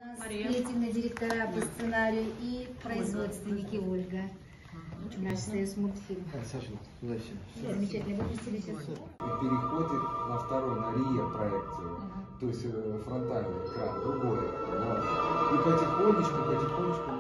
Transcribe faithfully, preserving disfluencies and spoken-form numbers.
Креативные директора по сценарию и производственники Ольга. Наш союз мультфильм. Саша, туда все. Замечательно, выпустили сейчас. Переходит на второй, на РИА проекцию, ага. То есть фронтальный экран, другой. Вот. И потихонечку, потихонечку